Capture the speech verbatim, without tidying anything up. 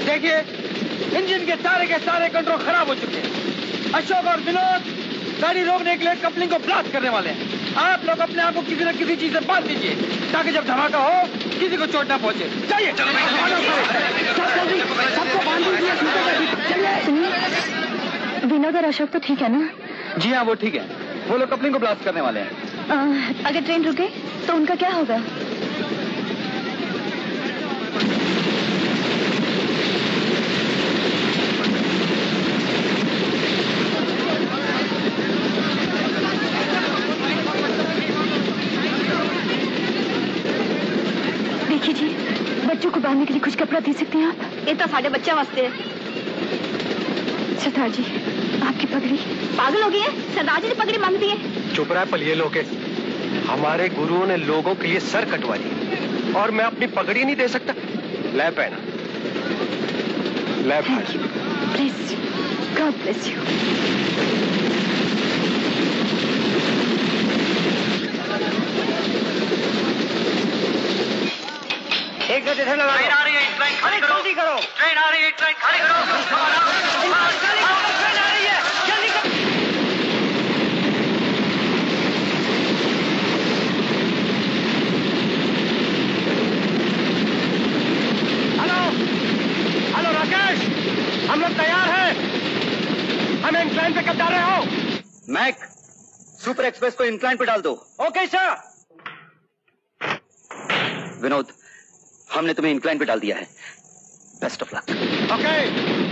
देखिए, इंजन के सारे के सारे कंट्रोल खराब हो चुके हैं। अशोक और विनोद गाड़ी रोकने के लिए कपलिंग को ब्लास्ट करने वाले हैं। आप लोग अपने आप को किसी न किसी चीज से बांध दीजिए ताकि जब धमाका हो किसी को चोट ना पहुंचे। चाहिए सबको बांध दीजिए। विनोद और अशोक तो ठीक है ना? जी हाँ, वो ठीक है। वो लोग कपलिंग को ब्लास्ट करने वाले हैं। आ, अगर ट्रेन रुके तो उनका क्या होगा? देखिए जी, बच्चों को बांधने के लिए कुछ कपड़ा दे सकते हैं आप? ये तो साढ़े बच्चे वास्ते है। सरदार जी, आपकी पगड़ी। पागल हो गई है? सरदार जी ने पगड़ी मांगती है। चुप रहा पलिए लोग। हमारे गुरुओं ने लोगों के लिए सर कटवा दिए और मैं अपनी पगड़ी नहीं दे सकता? ले पहना, ले भाई। Bless you, god bless you. एक गति से लगा। ट्रेन आ रही है, ट्रेन खाली करो। जल्दी करो। ट्रेन आ रही है, ट्रेन खाली करो। ट्रेन आ रही है, जल्दी करो। हेलो हेलो राकेश, हम लोग तैयार हैं। हमें इंक्लाइन पे कब जा रहे हो? मैक, सुपर एक्सप्रेस को इंक्लाइन पे डाल दो। Okay sir. विनोद, हमने तुम्हें इंक्लाइन पे डाल दिया है। Best of luck. ओके।